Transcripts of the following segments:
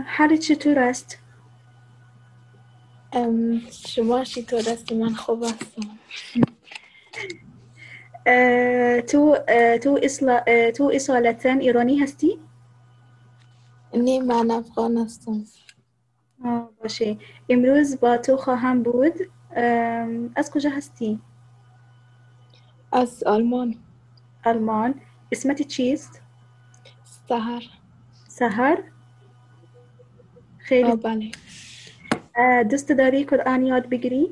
حالت چطور است؟ شما چطور هستی؟ من خوب هستم. تو اصالتا ایرانی هستی؟ نه، من افغان هستم. باشه. امروز با تو خواهم بود. از کجا هستی؟ از آلمان. آلمان. اسمت چیست؟ سحر. سهر؟ خیلی. بله. دوست داری قرآن یاد بگیری؟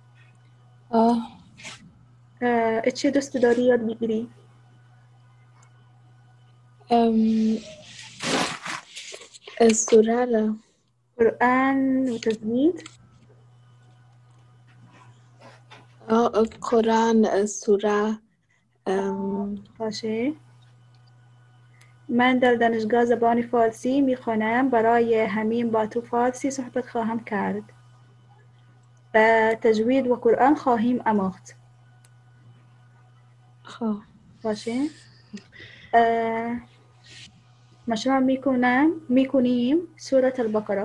چه دوست داری یاد بگیری؟ سوره را. قرآن و تجوید؟ قرآن سوره. باشه. من در دانشگاه زبان فارسی میخوانم. برای همین با تو فارسی صحبت خواهم کرد. تجوید و قرآن خواهیم آموخت. خب. باشه. مشروع میکنیم سورة البقره.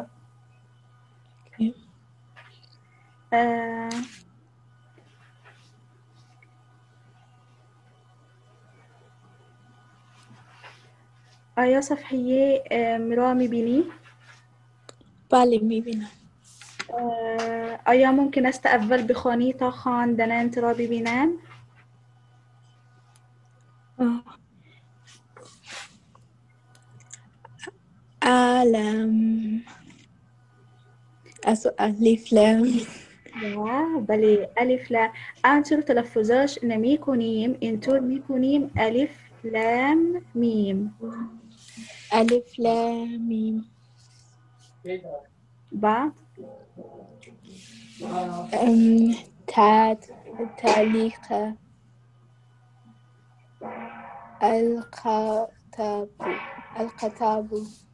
آیا صفحه را میبینی؟ بله میبینم. آیا ممکن است اول بخوانی تا خواندنت را ببینم؟ علم از الف لام. بله، الف لام. آنچه تلفظش نمی کنیم اینطور می کنیم الف لام میم. الف لام میم. بعد تعلیق القتاب. القتاب.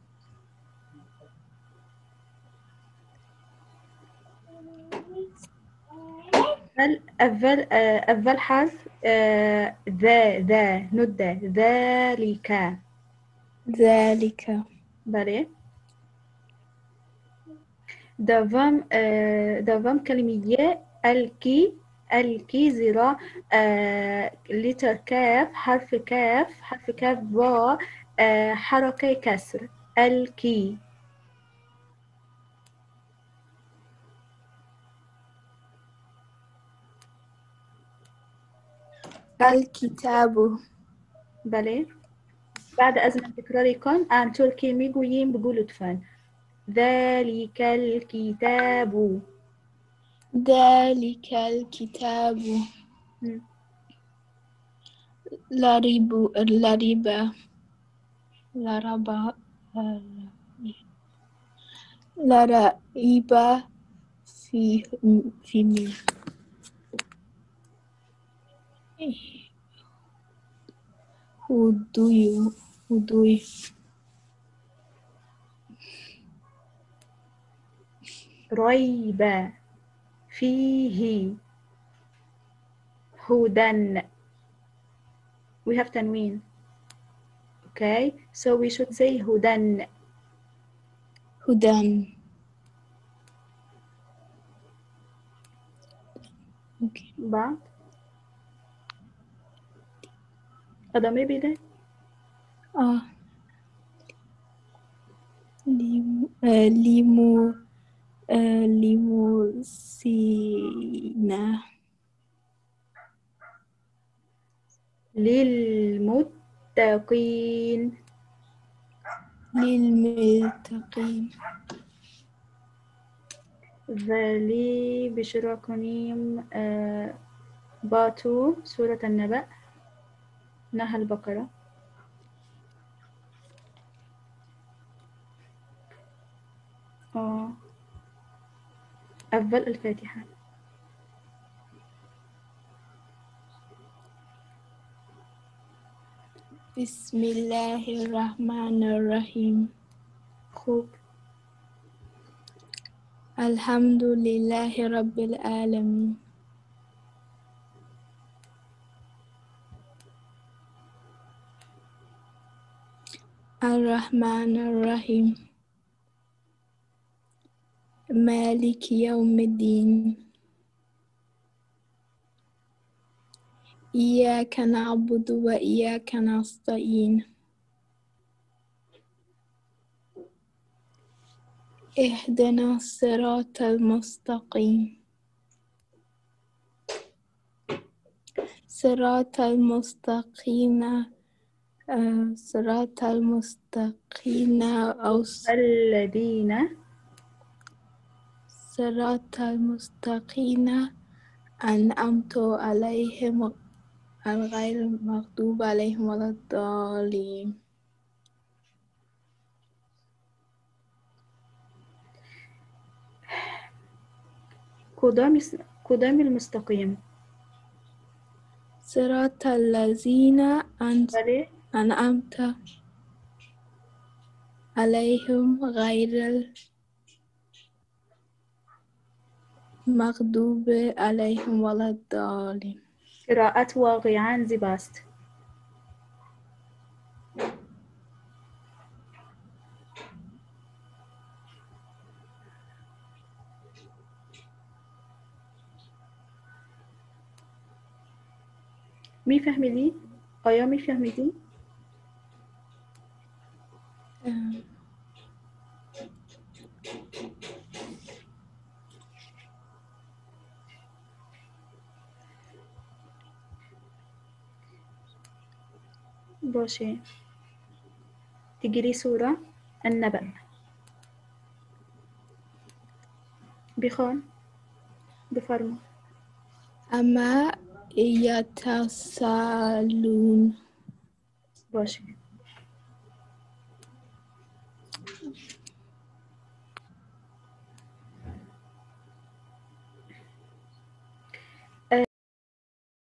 أول حرف ذا ندى ذلك. ذلك. بله. دوام كلمية الكي زرا لتر كاف حرف كاف و حركة كسر الكي. الكتاب. بله. بعد از من تکراری کن. آنطور که میگوییم بگو لطفاً. ذلك الكتاب. ذلك الكتاب لا ريب لا ريب فيه هدوي ريب فيه هدى. We have tanween. Okay, so we should say هدى. هدى. بعد ادامه بده. لموسينا. للمتقين. للمتقين. ولی بشرا کنیم با تو سورة النبأ نه البقرة. أول الفاتحة. بسم الله الرحمن الرحيم. خوب. الحمد لله رب العالمين. الرحمن الرحيم. مالك يوم الدين إياك نعبد وإياك نستعين اهدنا الصراط المستقيم صراط المستقيم صراط المستقيم أو الذين صراط المستقيم أنعمت عليهم غير المغضوب عليهم ولا الضالين قدام المستقيم. صراط الذين بله أنعمت عليهم غير المغضوب عليهم ولا الضالين قراءة واقعاً زیباست. میفهمیدی؟ آیا میفهمیدی؟ باشه. تجري سورة النبأ. بخوان بفرما. أما يتساءلون باشه.